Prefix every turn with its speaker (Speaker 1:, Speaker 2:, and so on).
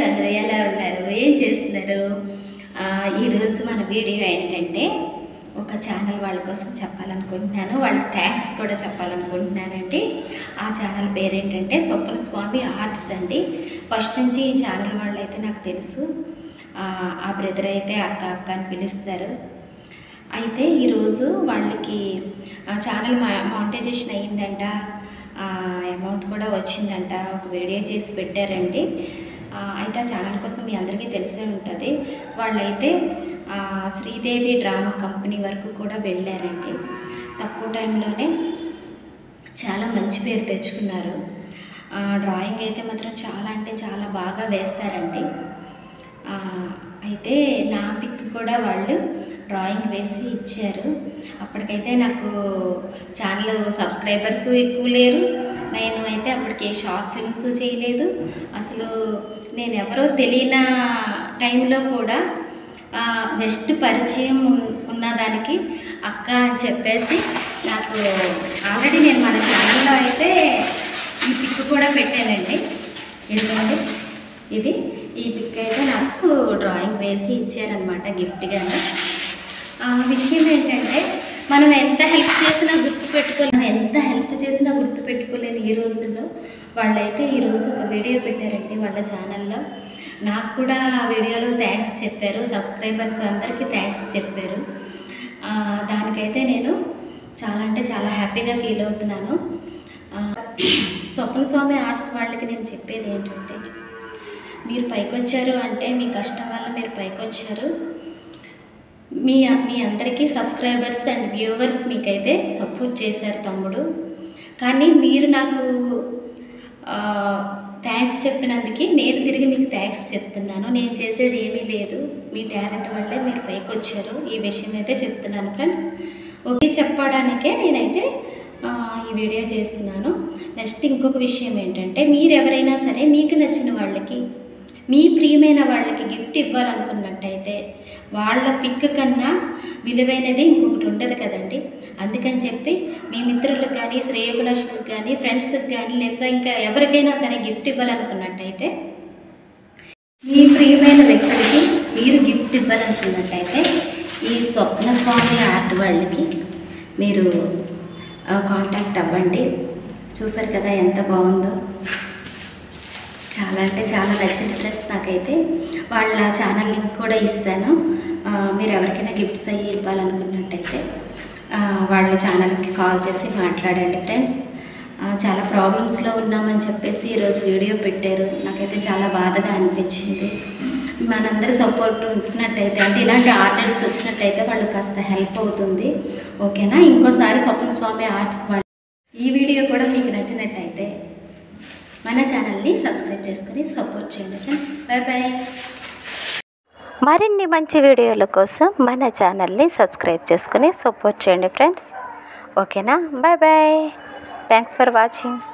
Speaker 1: అందరూ ఎలా ఉన్నారు? ఏం చేస్తున్నారు? ఈరోజు మన వీడియో ఏంటంటే ఒక ఛానల్ వాళ్ళ కోసం చెప్పాలనుకుంటున్నాను. వాళ్ళకి థ్యాంక్స్ కూడా చెప్పాలనుకుంటున్నానండి. ఆ ఛానల్ పేరేంటంటే స్వప్న స్వామి ఆర్ట్స్ అండి. ఫస్ట్ నుంచి ఈ ఛానల్ వాళ్ళైతే నాకు తెలుసు. ఆ బ్రదర్ అయితే అక్క అక్క అని పిలుస్తారు. అయితే ఈరోజు వాళ్ళకి ఛానల్ మానిటైజేషన్ అయ్యిందంట, అమౌంట్ కూడా వచ్చిందంట. ఒక వీడియో చేసి పెట్టారండి. అయితే ఆ ఛానల్ కోసం మీ అందరికీ తెలిసే ఉంటుంది. వాళ్ళైతే శ్రీదేవి డ్రామా కంపెనీ వరకు కూడా వెళ్ళారండి. తక్కువ టైంలోనే చాలా మంచి పేరు తెచ్చుకున్నారు. డ్రాయింగ్ అయితే మాత్రం చాలా అంటే చాలా బాగా వేస్తారండి. అయితే నా పిక్ కూడా వాళ్ళు డ్రాయింగ్ వేసి ఇచ్చారు. అప్పటికైతే నాకు ఛానల్ సబ్స్క్రైబర్స్ ఎక్కువ లేరు. నేను అయితే అప్పటికి షార్ట్ ఫిల్మ్స్ చేయలేదు. అసలు నేను ఎవరో తెలియని టైంలో కూడా జస్ట్ పరిచయం ఉన్నదానికి అక్క అని చెప్పేసి నాకు ఆల్రెడీ నేను మన ఛానల్లో అయితే ఈ పిక్ కూడా పెట్టానండి. ఎందుకంటే ఈ పిక్ అయితే నాకు డ్రాయింగ్ వేసి ఇచ్చారనమాట గిఫ్ట్గానే. విషయం ఏంటంటే మనం ఎంత హెల్ప్ చేసినా గుర్తుపెట్టుకోలేని ఈ రోజుల్లో వాళ్ళైతే ఈరోజు ఒక వీడియో పెట్టారండి వాళ్ళ ఛానల్లో. నాకు కూడా ఆ వీడియోలో థ్యాంక్స్ చెప్పారు. సబ్స్క్రైబర్స్ అందరికీ థ్యాంక్స్ చెప్పారు. దానికైతే నేను చాలా అంటే చాలా హ్యాపీగా ఫీల్ అవుతున్నాను. స్వప్న స్వామి ఆర్ట్స్ వాళ్ళకి నేను చెప్పేది ఏంటంటే, మీరు పైకి వచ్చారు అంటే మీ కష్టం వల్ల మీరు పైకి వచ్చారు. మీ అందరికీ సబ్స్క్రైబర్స్ అండ్ వ్యూవర్స్ మీకైతే సపోర్ట్ చేశారు తమ్ముడు. కానీ మీరు నాకు థ్యాంక్స్ చెప్పినందుకు నేను తిరిగి మీకు థ్యాంక్స్ చెప్తున్నాను. నేను చేసేది ఏమీ లేదు, మీ టాలెంట్ వల్లే మీరు పైకి వచ్చారు. ఈ విషయం అయితే చెప్తున్నాను ఫ్రెండ్స్. ఓకే, చెప్పడానికే నేనైతే ఈ వీడియో చేస్తున్నాను. నెక్స్ట్ ఇంకొక విషయం ఏంటంటే, మీరు ఎవరైనా సరే మీకు నచ్చిన వాళ్ళకి, మీ ప్రియమైన వాళ్ళకి గిఫ్ట్ ఇవ్వాలనుకున్నట్టయితే వాళ్ళ పిక్ కన్నా విలువైనది ఇంకొకటి ఉండదు కదండి. అందుకని చెప్పి మీ మిత్రులకు కానీ, శ్రేయోభిలాషులకు కానీ, ఫ్రెండ్స్కి కానీ, లేకపోతే ఇంకా ఎవరికైనా సరే గిఫ్ట్ ఇవ్వాలనుకున్నట్టయితే, మీ ప్రియమైన వ్యక్తులకి మీరు గిఫ్ట్ ఇవ్వాలనుకున్నట్టయితే ఈ స్వప్న స్వామి ఆర్ట్ వాళ్ళకి మీరు కాంటాక్ట్ అవ్వండి. చూసారు కదా ఎంత బాగుందో, చాలా అంటే చాలా నచ్చింది ఫ్రెండ్స్ నాకైతే. వాళ్ళ ఛానల్ లింక్ కూడా ఇస్తాను. మీరు ఎవరికైనా గిఫ్ట్స్ అయ్యి ఇవ్వాలనుకున్నట్టయితే వాళ్ళ ఛానల్కి కాల్ చేసి మాట్లాడండి ఫ్రెండ్స్. చాలా ప్రాబ్లమ్స్లో ఉన్నామని చెప్పేసి ఈరోజు వీడియో పెట్టారు. నాకైతే చాలా బాధగా అనిపించింది. మనందరి సపోర్ట్ ఉంటున్నట్టయితే, అంటే ఇలాంటి ఆర్టిస్ట్ వచ్చినట్టయితే వాళ్ళు కాస్త హెల్ప్ అవుతుంది. ఓకేనా? ఇంకోసారి స్వప్న స్వామి ఆర్ట్స్ వాళ్ళు ఈ వీడియో కూడా మీకు నచ్చినట్టయితే మన ఛానల్ని సబ్స్క్రైబ్ చేసుకొని సపోర్ట్ చేయండి ఫ్రెండ్స్. Bye bye.
Speaker 2: మరిన్ని మంచి వీడియోల కోసం మన ఛానల్ని సబ్స్క్రైబ్ చేసుకొని సపోర్ట్ చేయండి ఫ్రెండ్స్. ఓకేనా? Bye bye. Thanks for watching.